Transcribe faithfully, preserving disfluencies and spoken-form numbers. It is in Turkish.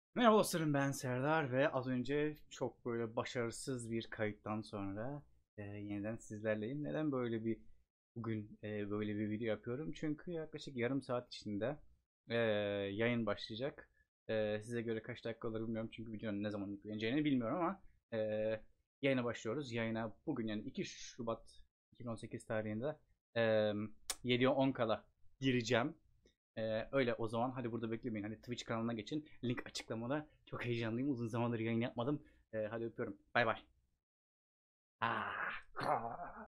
Merhaba dostlarım, ben Serdar ve az önce çok böyle başarısız bir kayıttan sonra e, yeniden sizlerleyim. Neden böyle bir bugün e, böyle bir video yapıyorum? Çünkü yaklaşık yarım saat içinde e, yayın başlayacak. E, size göre kaç dakika olur bilmiyorum çünkü videonun ne zaman yükleneceğini bilmiyorum ama e, yayına başlıyoruz. Yayına bugün yani iki Şubat iki bin on sekiz tarihinde e, yediye on kala gireceğim. Ee, öyle o zaman hadi burada beklemeyin. Hadi Twitch kanalına geçin. Link açıklamada. Çok heyecanlıyım. Uzun zamandır yayın yapmadım. Ee, hadi öpüyorum. Bay bay. Ah.